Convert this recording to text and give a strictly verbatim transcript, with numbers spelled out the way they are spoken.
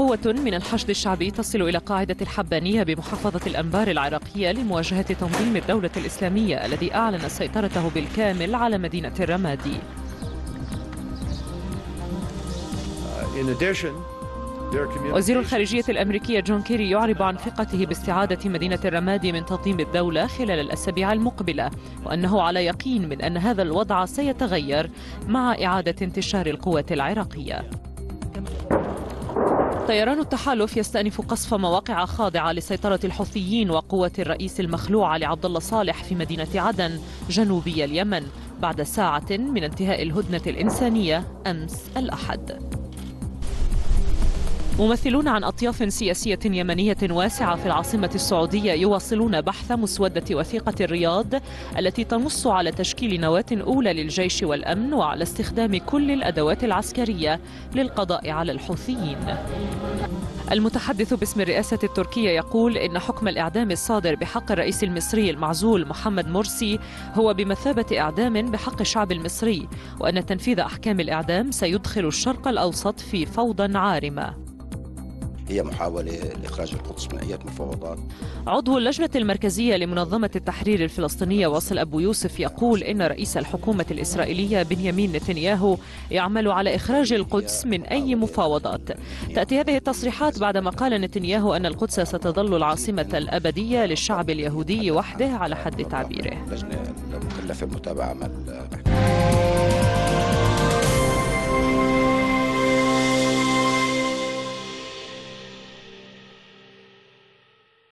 قوة من الحشد الشعبي تصل إلى قاعدة الحبانية بمحافظة الأنبار العراقية لمواجهة تنظيم الدولة الإسلامية الذي أعلن سيطرته بالكامل على مدينة الرمادي. وزير الخارجية الأمريكي جون كيري يعرب عن ثقته باستعادة مدينة الرمادي من تنظيم الدولة خلال الأسابيع المقبلة، وأنه على يقين من أن هذا الوضع سيتغير مع إعادة انتشار القوات العراقية. طيران التحالف يستأنف قصف مواقع خاضعة لسيطرة الحوثيين وقوات الرئيس المخلوع علي عبد الله صالح في مدينة عدن جنوبي اليمن بعد ساعة من انتهاء الهدنة الإنسانية أمس الأحد. ممثلون عن أطياف سياسية يمنية واسعة في العاصمة السعودية يواصلون بحث مسودة وثيقة الرياض التي تنص على تشكيل نواة أولى للجيش والأمن وعلى استخدام كل الأدوات العسكرية للقضاء على الحوثيين. المتحدث باسم الرئاسة التركية يقول إن حكم الإعدام الصادر بحق الرئيس المصري المعزول محمد مرسي هو بمثابة إعدام بحق الشعب المصري، وأن تنفيذ أحكام الإعدام سيدخل الشرق الأوسط في فوضى عارمة. هي محاولة لإخراج القدس من أي مفاوضات. عضو اللجنة المركزية لمنظمة التحرير الفلسطينية واصل أبو يوسف يقول إن رئيس الحكومة الإسرائيلية بنيامين نتنياهو يعمل على إخراج القدس من أي مفاوضات. تأتي هذه التصريحات بعدما قال نتنياهو أن القدس ستظل العاصمة الأبدية للشعب اليهودي وحده على حد تعبيره. اللجنة المكلفة بمتابعة عمل